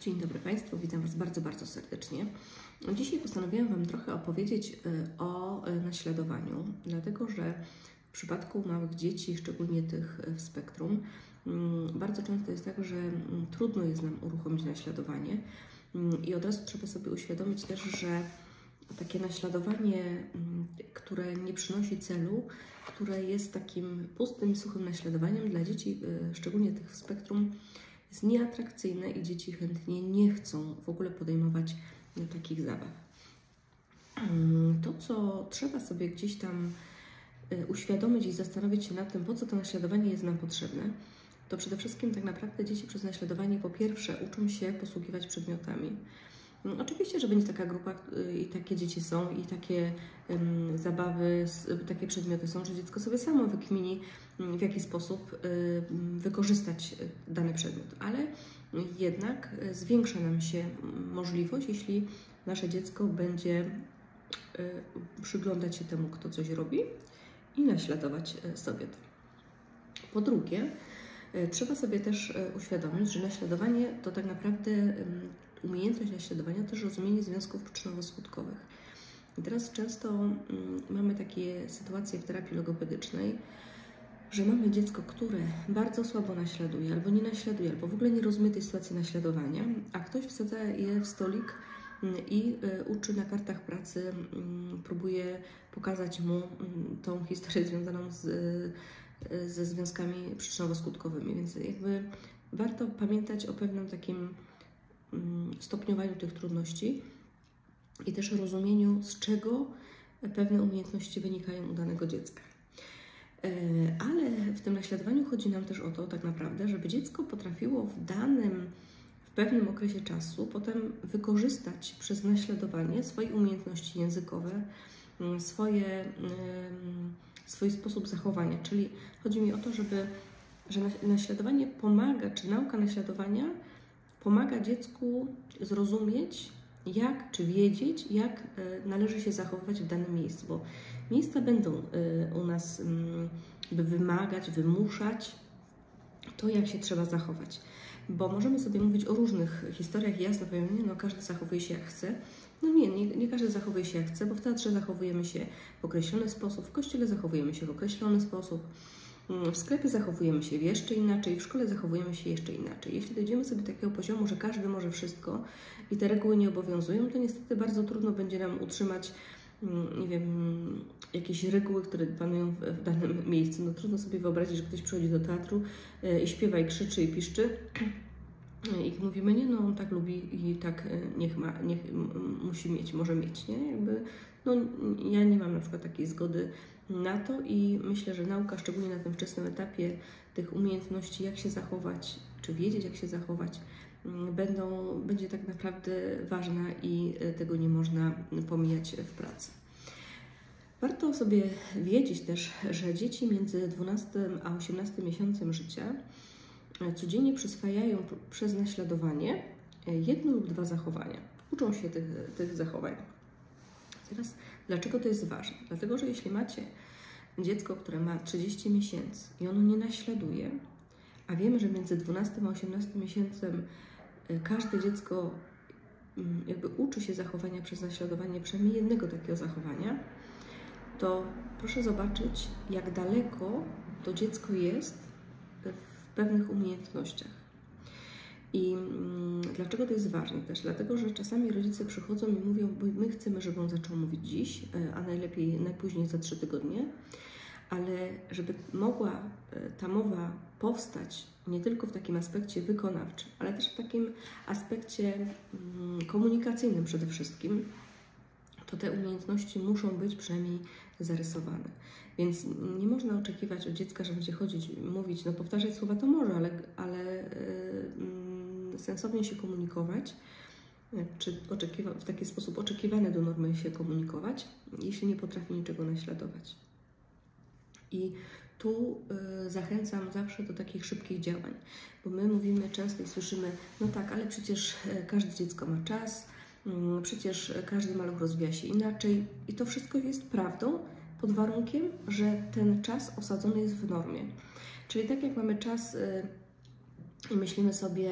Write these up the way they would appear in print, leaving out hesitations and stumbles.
Dzień dobry Państwu, witam Was bardzo, bardzo serdecznie. Dzisiaj postanowiłam Wam trochę opowiedzieć o naśladowaniu, dlatego że w przypadku małych dzieci, szczególnie tych w spektrum, bardzo często jest tak, że trudno jest nam uruchomić naśladowanie i od razu trzeba sobie uświadomić też, że takie naśladowanie, które nie przynosi celu, które jest takim pustym, suchym naśladowaniem dla dzieci, szczególnie tych w spektrum, jest nieatrakcyjne i dzieci chętnie nie chcą w ogóle podejmować takich zabaw. To, co trzeba sobie gdzieś tam uświadomić i zastanowić się nad tym, po co to naśladowanie jest nam potrzebne, to przede wszystkim tak naprawdę dzieci przez naśladowanie po pierwsze uczą się posługiwać przedmiotami. Oczywiście, że będzie taka grupa i takie dzieci są i takie zabawy, takie przedmioty są, że dziecko sobie samo wykmini, w jaki sposób wykorzystać dany przedmiot, ale jednak zwiększa nam się możliwość, jeśli nasze dziecko będzie przyglądać się temu, kto coś robi i naśladować sobie to. Po drugie, trzeba sobie też uświadomić, że naśladowanie to tak naprawdę umiejętność naśladowania, też rozumienie związków przyczynowo-skutkowych. I teraz często mamy takie sytuacje w terapii logopedycznej, że mamy dziecko, które bardzo słabo naśladuje, albo nie naśladuje, albo w ogóle nie rozumie tej sytuacji naśladowania, a ktoś wsadza je w stolik i uczy na kartach pracy, próbuje pokazać mu tą historię związaną ze związkami przyczynowo-skutkowymi. Więc jakby warto pamiętać o pewnym takim stopniowaniu tych trudności i też rozumieniu, z czego pewne umiejętności wynikają u danego dziecka. Ale w tym naśladowaniu chodzi nam też o to tak naprawdę, żeby dziecko potrafiło w pewnym okresie czasu potem wykorzystać przez naśladowanie swoje umiejętności językowe, swój sposób zachowania. Czyli chodzi mi o to, że naśladowanie pomaga, czy nauka naśladowania pomaga dziecku zrozumieć, czy wiedzieć, jak należy się zachowywać w danym miejscu, bo miejsca będą u nas wymagać, wymuszać to, jak się trzeba zachować. Bo możemy sobie mówić o różnych historiach i jasno powiem, no każdy zachowuje się jak chce. No nie każdy zachowuje się jak chce, bo w teatrze zachowujemy się w określony sposób, w kościele zachowujemy się w określony sposób, w sklepie zachowujemy się jeszcze inaczej, w szkole zachowujemy się jeszcze inaczej. Jeśli dojdziemy sobie do takiego poziomu, że każdy może wszystko i te reguły nie obowiązują, to niestety bardzo trudno będzie nam utrzymać, nie wiem, jakieś reguły, które panują w danym miejscu. No trudno sobie wyobrazić, że ktoś przychodzi do teatru i śpiewa, i krzyczy, i piszczy. I mówimy, nie, no on tak lubi i tak musi mieć, może mieć, nie? Jakby, no ja nie mam na przykład takiej zgody na to i myślę, że nauka, szczególnie na tym wczesnym etapie tych umiejętności, jak się zachować, czy wiedzieć, jak się zachować, będzie tak naprawdę ważna i tego nie można pomijać w pracy. Warto sobie wiedzieć też, że dzieci między 12 a 18 miesiącem życia codziennie przyswajają przez naśladowanie 1 lub 2 zachowania. Uczą się tych zachowań. Teraz, dlaczego to jest ważne? Dlatego, że jeśli macie dziecko, które ma 30 miesięcy i ono nie naśladuje, a wiemy, że między 12 a 18 miesiącem każde dziecko jakby uczy się zachowania przez naśladowanie przynajmniej jednego takiego zachowania, to proszę zobaczyć, jak daleko to dziecko jest w pewnych umiejętnościach. I dlaczego to jest ważne też? Dlatego, że czasami rodzice przychodzą i mówią, bo my chcemy, żeby on zaczął mówić dziś, a najpóźniej za 3 tygodnie, ale żeby mogła ta mowa powstać nie tylko w takim aspekcie wykonawczym, ale też w takim aspekcie komunikacyjnym przede wszystkim, to te umiejętności muszą być przynajmniej zarysowane. Więc nie można oczekiwać od dziecka, że będzie chodzić, mówić, no powtarzać słowa to może, ale sensownie się komunikować, czy w taki sposób oczekiwany do normy się komunikować, jeśli nie potrafi niczego naśladować. I tu zachęcam zawsze do takich szybkich działań, bo my mówimy często i słyszymy, no tak, ale przecież każde dziecko ma czas, przecież każdy maluch rozwija się inaczej i to wszystko jest prawdą pod warunkiem, że ten czas osadzony jest w normie. Czyli tak jak mamy czas i myślimy sobie,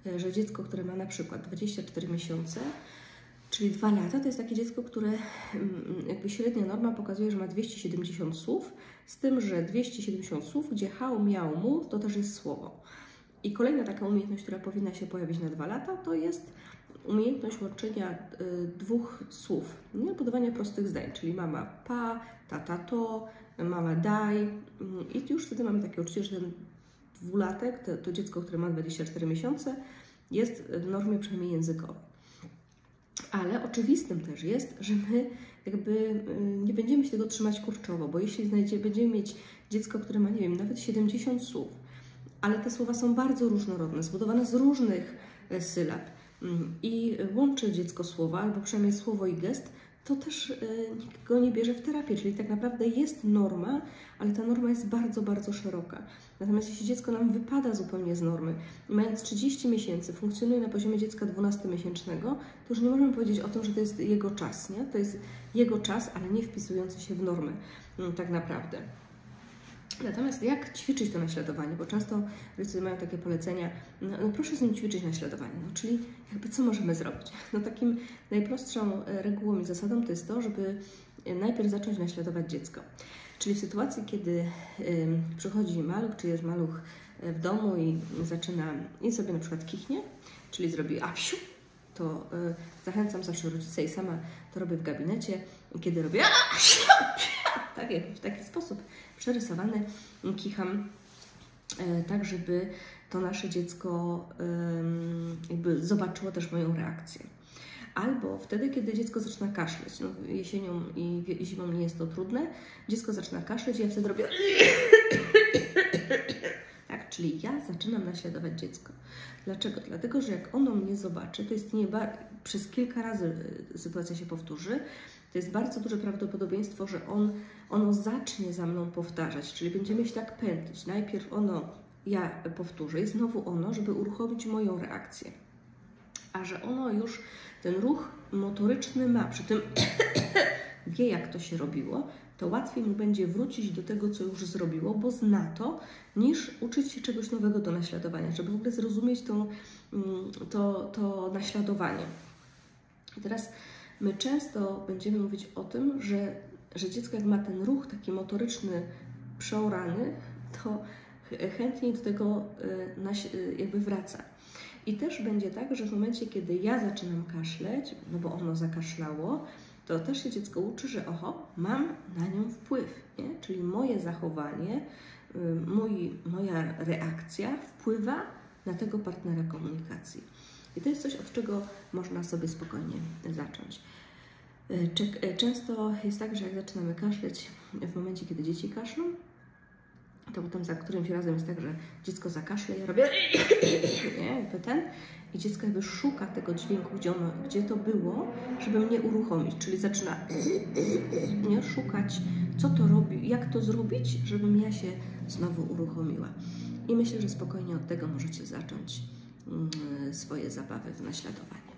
że dziecko, które ma na przykład 24 miesiące, czyli 2 lata, to jest takie dziecko, które jakby średnia norma pokazuje, że ma 270 słów, z tym, że 270 słów, gdzie hał, miał, mu, to też jest słowo. I kolejna taka umiejętność, która powinna się pojawić na 2 lata, to jest umiejętność łączenia 2 słów, nie? Budowania prostych zdań, czyli mama pa, tata to, mama daj. I już wtedy mamy takie uczucie, że ten 2-latek, to dziecko, które ma 24 miesiące, jest w normie przynajmniej językowej. Ale oczywistym też jest, że my jakby nie będziemy się tego trzymać kurczowo, bo jeśli będziemy mieć dziecko, które ma, nie wiem, nawet 70 słów, ale te słowa są bardzo różnorodne, zbudowane z różnych sylab i łączy dziecko słowa, albo przynajmniej słowo i gest, to też nikt go nie bierze w terapię, czyli tak naprawdę jest norma, ale ta norma jest bardzo, bardzo szeroka. Natomiast jeśli dziecko nam wypada zupełnie z normy, mając 30 miesięcy, funkcjonuje na poziomie dziecka 12-miesięcznego, to już nie możemy powiedzieć o tym, że to jest jego czas, nie? To jest jego czas, ale nie wpisujący się w normy tak naprawdę. Natomiast jak ćwiczyć to naśladowanie? Bo często rodzice mają takie polecenia, no proszę z nim ćwiczyć naśladowanie, no czyli jakby co możemy zrobić? No takim najprostszą regułą i zasadą to jest to, żeby najpierw zacząć naśladować dziecko. Czyli w sytuacji, kiedy przychodzi maluch, czy jest maluch w domu i sobie na przykład kichnie, czyli zrobi apsiu, to zachęcam zawsze rodzice i sama to robię w gabinecie, kiedy robię apsiu, tak, w taki sposób przerysowany kicham, tak żeby to nasze dziecko jakby zobaczyło też moją reakcję. Albo wtedy, kiedy dziecko zaczyna kaszleć, no jesienią i zimą nie jest to trudne, dziecko zaczyna kaszleć i ja wtedy robię tak, czyli ja zaczynam naśladować dziecko. Dlaczego? Dlatego, że jak ono mnie zobaczy, to jest przez kilka razy sytuacja się powtórzy, to jest bardzo duże prawdopodobieństwo, że ono zacznie za mną powtarzać, czyli będziemy się tak pętlić. Najpierw ja powtórzę i znowu żeby uruchomić moją reakcję. A że ono już ten ruch motoryczny ma, przy tym wie, jak to się robiło, to łatwiej mu będzie wrócić do tego, co już zrobiło, bo zna to, niż uczyć się czegoś nowego do naśladowania, żeby w ogóle zrozumieć to naśladowanie. I teraz my często będziemy mówić o tym, że dziecko jak ma ten ruch taki motoryczny przeorany, to chętniej do tego jakby wraca. I też będzie tak, że w momencie, kiedy ja zaczynam kaszleć, no bo ono zakaszlało, to też się dziecko uczy, że mam na nią wpływ, nie? Czyli moje zachowanie, moja reakcja wpływa na tego partnera komunikacji. I to jest coś, od czego można sobie spokojnie zacząć. Często jest tak, że jak zaczynamy kaszleć w momencie, kiedy dzieci kaszlą, to potem za którymś razem jest tak, że dziecko zakaszle, ja robię i dziecko jakby szuka tego dźwięku, gdzie to było, żeby mnie uruchomić, czyli zaczyna szukać, co to robi, jak to zrobić, żebym ja się znowu uruchomiła. I myślę, że spokojnie od tego możecie zacząć swoje zabawy w naśladowanie.